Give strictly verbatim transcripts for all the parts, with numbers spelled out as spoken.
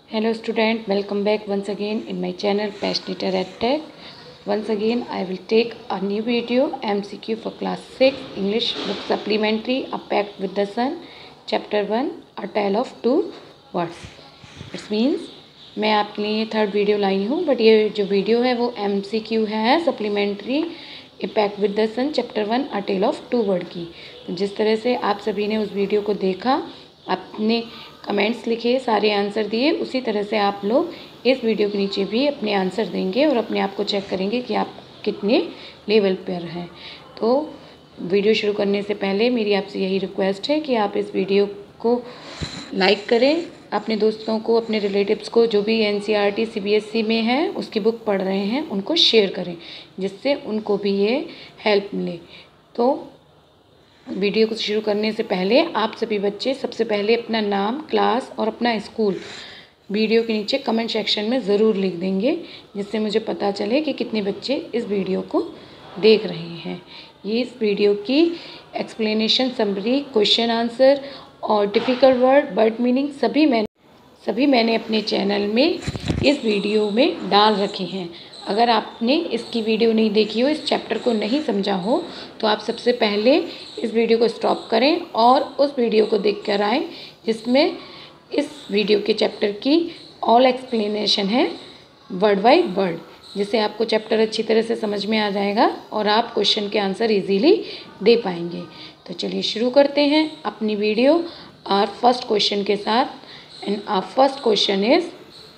Hello student, welcome back once again in my channel Passionator EdTech. Once again I will take a new video M C Q for class six English book supplementary A Pact with the Sun chapter one A Tale of Two Words. It means मैं आपके लिए third video लाई हूँ, but ये जो video है वो M C Q है supplementary a pact with the sun chapter one a tale of two bird की। तो जिस तरह से आप सभी ने उस वीडियो को देखा, अपने कमेंट्स लिखे, सारे आंसर दिए, उसी तरह से आप लोग इस वीडियो के नीचे भी अपने आंसर देंगे और अपने आप को चेक करेंगे कि आप कितने लेवल पर हैं। तो वीडियो शुरू करने से पहले मेरी आपसे यही रिक्वेस्ट है कि आप इस वीडियो को लाइक करें, अपने दोस्तों को, अपने रिलेटिव्स को, जो भी N C R T C B S E में हैं उसकी बुक पढ़ रहे हैं, उनको शेयर करें, जिससे उनको भी ये हेल्प मिले। तो वीडियो को शुरू करने से पहले आप सभी बच्चे सबसे पहले अपना नाम, क्लास और अपना स्कूल वीडियो के नीचे कमेंट सेक्शन में ज़रूर लिख देंगे, जिससे मुझे पता चले कि कितने बच्चे इस वीडियो को देख रहे हैं। ये इस वीडियो की एक्सप्लेनेशन, समरी, क्वेश्चन आंसर और डिफ़िकल्ट वर्ड, वर्ड मीनिंग सभी मैंने सभी मैंने अपने चैनल में इस वीडियो में डाल रखे हैं। अगर आपने इसकी वीडियो नहीं देखी हो, इस चैप्टर को नहीं समझा हो, तो आप सबसे पहले इस वीडियो को स्टॉप करें और उस वीडियो को देख कर आएँ जिसमें इस वीडियो के चैप्टर की ऑल एक्सप्लेनेशन है वर्ड बाय वर्ड, जिससे आपको चैप्टर अच्छी तरह से समझ में आ जाएगा और आप क्वेश्चन के आंसर इजीली दे पाएंगे। तो चलिए शुरू करते हैं अपनी वीडियो आर फर्स्ट क्वेश्चन के साथ। And our first question is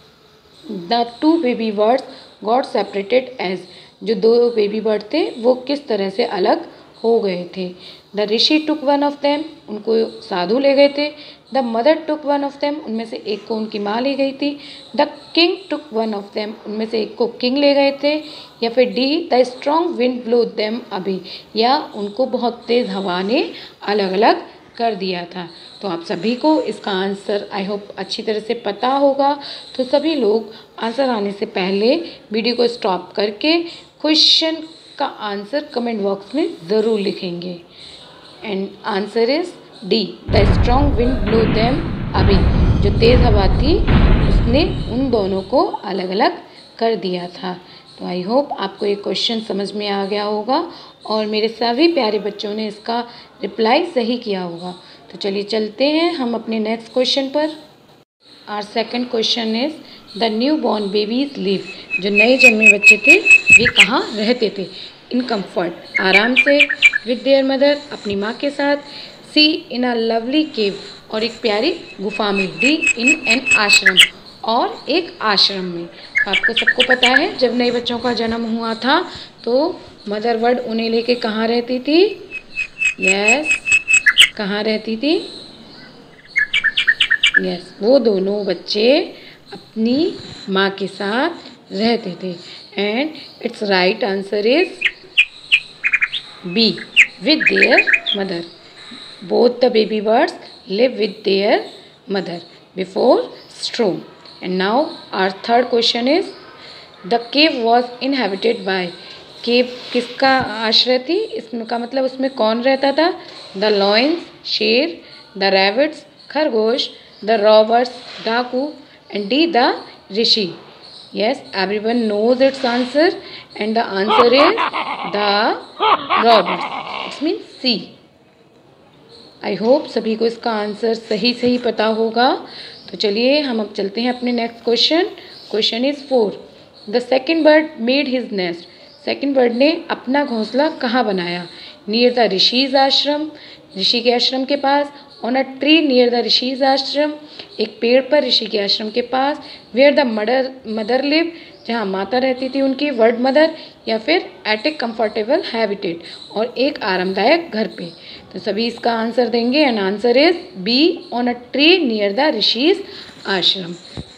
the two baby birds got separated as. जो दो बेबी बर्ड थे वो किस तरह से अलग हो गए थे। The rishi took one of them, उनको साधु ले गए थे। The mother took one of them, उनमें से एक को उनकी माँ ले गई थी। The king took one of them, उनमें से एक को किंग ले गए थे। या फिर D the strong wind blow them अभी, या उनको बहुत तेज़ हवा ने अलग अलग कर दिया था। तो आप सभी को इसका आंसर आई होप अच्छी तरह से पता होगा। तो सभी लोग आंसर आने से पहले वीडियो को स्टॉप करके क्वेश्चन का आंसर कमेंट बॉक्स में ज़रूर लिखेंगे। And answer is D the strong wind blow them अभी। जो तेज़ हवा थी उसने उन दोनों को अलग अलग कर दिया था। तो आई होप आपको ये क्वेश्चन समझ में आ गया होगा और मेरे सभी प्यारे बच्चों ने इसका रिप्लाई सही किया होगा। तो चलिए चलते हैं हम अपने नेक्स्ट क्वेश्चन पर। Our second question is the new born babies live. जो नए जन्मे बच्चे थे वे कहाँ रहते थे। इन कम्फर्ट, आराम से, विद देयर मदर, अपनी माँ के साथ। सी इन अ लवली केव, और एक प्यारी गुफा में। डी इन एन आश्रम, और एक आश्रम में। तो आपको सबको पता है जब नए बच्चों का जन्म हुआ था तो मदर बर्ड उन्हें लेके कहाँ रहती थी। यस, कहाँ रहती थी। यस, वो दोनों बच्चे अपनी माँ के साथ रहते थे। And its right answer is B with their mother. Both the baby birds live with their mother before storm. And now our third question is the cave was inhabited by. Cave किसका आश्रय थी, इसका मतलब उसमें कौन रहता था। The lions, शेर। द रैबिट्स, खरगोश। द रॉबर्स, डाकू। And D the rishi. Yes, everyone knows its answer and the answer is the robbers. It's mean C. I hope सभी को इसका आंसर सही सही पता होगा। तो चलिए हम अब चलते हैं अपने next question. Question is four the second bird made his nest. Second bird ने अपना घोंसला कहाँ बनाया। नियर द ऋषिज आश्रम, ऋषि के आश्रम के पास। On a tree near the rishi's ashram, एक पेड़ पर ऋषि के आश्रम के पास। Where the mother mother live, जहाँ माता रहती थी उनकी, वर्ड मदर। या फिर एट ए कम्फर्टेबल हैबिटेट, और एक आरामदायक घर पे। तो सभी इसका आंसर देंगे and answer is B on a tree near the rishi's ashram.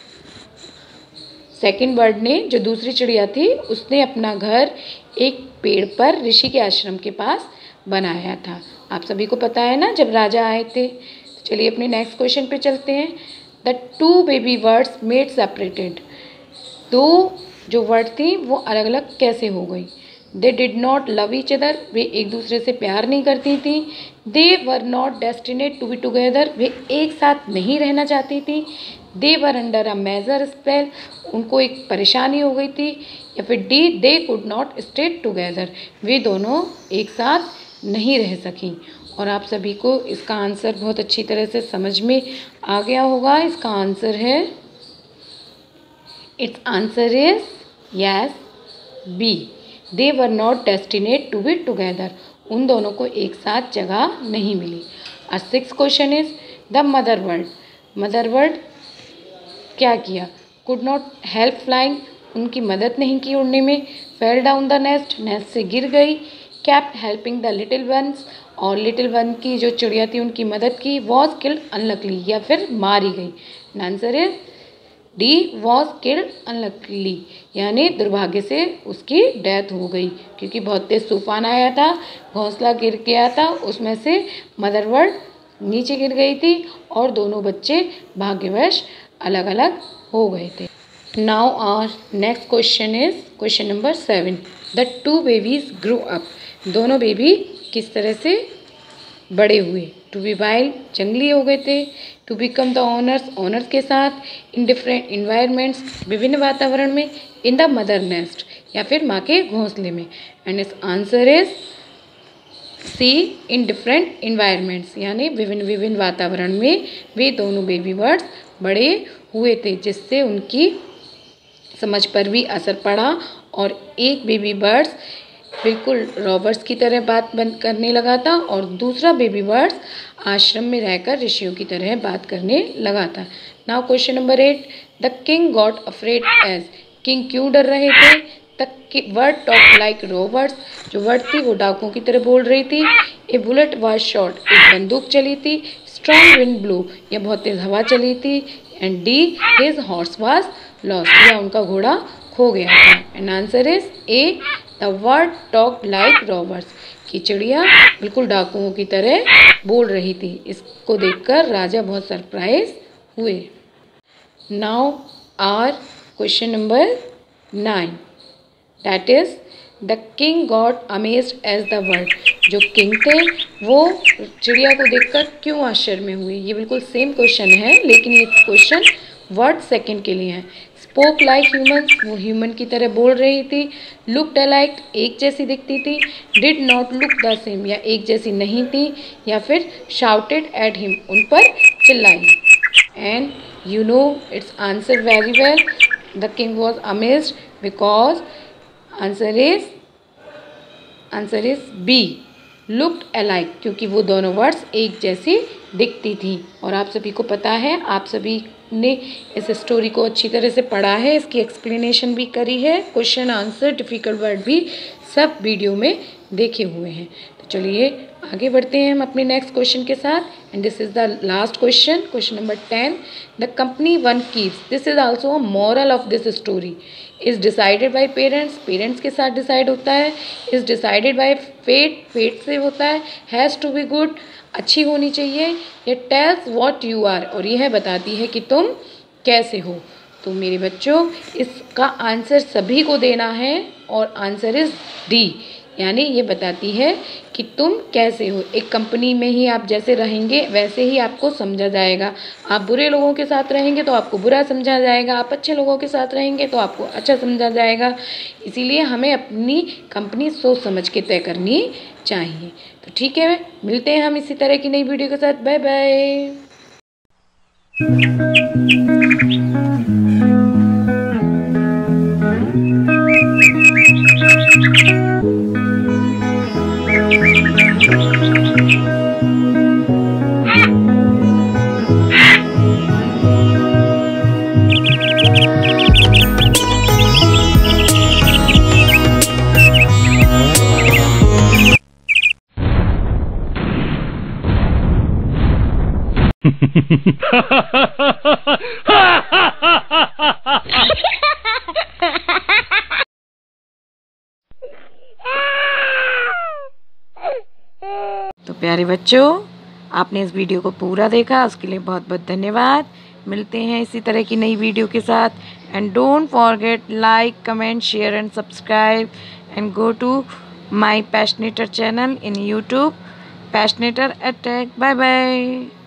Second bird ने, जो दूसरी चिड़िया थी, उसने अपना घर एक पेड़ पर ऋषि के आश्रम के पास बनाया था। आप सभी को पता है ना जब राजा आए थे। तो चलिए अपने नेक्स्ट क्वेश्चन पे चलते हैं। The two baby birds made separated. दो जो वर्ड थी वो अलग अलग कैसे हो गई। They did not love each other, वे एक दूसरे से प्यार नहीं करती थी। They were not destined to be together, वे एक साथ नहीं रहना चाहती थी। They were under a major spell, उनको एक परेशानी हो गई थी। या फिर D they could not stay together, वे दोनों एक साथ नहीं रह सकी। और आप सभी को इसका आंसर बहुत अच्छी तरह से समझ में आ गया होगा। इसका आंसर है, its answer is yes B, they were not destined to be together, उन दोनों को एक साथ जगह नहीं मिली। और six question is the mother bird, mother bird क्या किया, कुड नॉट हेल्प फ्लाइंग, उनकी मदद नहीं की उड़ने में, fell down the nest, nest से गिर गई, kept helping the little ones, और लिटिल वन की जो चिड़िया थी उनकी मदद की, वॉज किल्ड अनलकली, या फिर मारी गई। Answer is D, was killed unluckily, यानी दुर्भाग्य से उसकी डेथ हो गई, क्योंकि बहुत तेज तूफान आया था, घोंसला गिर गया था, उसमें से मदर बर्ड नीचे गिर गई थी और दोनों बच्चे भाग्यवश अलग अलग हो गए थे। Now our next question is question number seven, the two babies grow up, दोनों बेबी किस तरह से बड़े हुए। टू बी वाइल्ड, जंगली हो गए थे। To become the owners, owners के साथ। इन डिफरेंट इन्वायरमेंट्स, विभिन्न वातावरण में। इन द मदर नेस्ट, या फिर माँ के घोंसले में। एंड इस answer is C, in different environments, यानी विभिन्न विभिन्न वातावरण में वे दोनों बेबी बर्ड्स बड़े हुए थे, जिससे उनकी समझ पर भी असर पड़ा। और एक बेबी बर्ड्स बिल्कुल रॉबर्ट्स की तरह बात बंद करने लगा था और दूसरा बेबी बर्ड्स आश्रम में रहकर ऋषियों की तरह बात करने लगा था। Now question number eight, the king got afraid as, king क्यों डर रहे थे। The bird talk like robbers, जो वर्ड थी वो डाकुओं की तरह बोल रही थी। ए बुलेट वाज शॉट, एक बंदूक चली थी। स्ट्रॉन्ग विंड ब्लो, या बहुत तेज हवा चली थी। And D, his horse was lost, या उनका घोड़ा खो गया था। And answer is A, the bird talk like robbers, की चिड़िया बिल्कुल डाकुओं की तरह बोल रही थी। इसको देखकर राजा बहुत सरप्राइज हुए। Now our question number nine, that is the king got amazed as the bird, जो किंग थे वो चिड़िया को देखकर क्यों आश्चर्य में हुए। ये बिल्कुल सेम क्वेश्चन है, लेकिन ये क्वेश्चन वर्ड सेकंड के लिए है। स्पोक लाइक ह्यूमन्स, वो ह्यूमन की तरह बोल रही थी। लुक्ड अलाइक, एक जैसी दिखती थी। Did not look the same, या एक जैसी नहीं थी। या फिर शाउटेड एट हिम, उन पर चिल्लाई। And you know its answer very well, the king was amazed because answer is answer is B, looked alike, क्योंकि वो दोनों वर्ड्स एक जैसी दिखती थी। और आप सभी को पता है, आप सभी ने इस स्टोरी को अच्छी तरह से पढ़ा है, इसकी एक्सप्लेनेशन भी करी है, क्वेश्चन आंसर डिफ़िकल्ट वर्ड भी सब वीडियो में देखे हुए हैं। तो चलिए आगे बढ़ते हैं हम अपने नेक्स्ट क्वेश्चन के साथ। And this is the last question, question number ten, the company one keeps, this is also a moral of this story, is decided by parents, parents के साथ डिसाइड होता है। Is decided by fate, fate से होता है। Has to be good, अच्छी होनी चाहिए। ये टेल्स व्हाट यू आर, और यह बताती है कि तुम कैसे हो। तो मेरे बच्चों, इसका आंसर सभी को देना है और आंसर इज डी, यानी ये बताती है कि तुम कैसे हो। एक कंपनी में ही आप जैसे रहेंगे वैसे ही आपको समझा जाएगा। आप बुरे लोगों के साथ रहेंगे तो आपको बुरा समझा जाएगा, आप अच्छे लोगों के साथ रहेंगे तो आपको अच्छा समझा जाएगा। इसीलिए हमें अपनी कंपनी सोच समझ के तय करनी चाहिए। तो ठीक है, मिलते हैं हम इसी तरह की नई वीडियो के साथ। Bye bye. तो प्यारे बच्चों, आपने इस वीडियो को पूरा देखा, उसके लिए बहुत बहुत धन्यवाद। मिलते हैं इसी तरह की नई वीडियो के साथ। And don't forget like, comment, share and subscribe and go to my Passionator channel in YouTube, Passionator attack. Bye bye.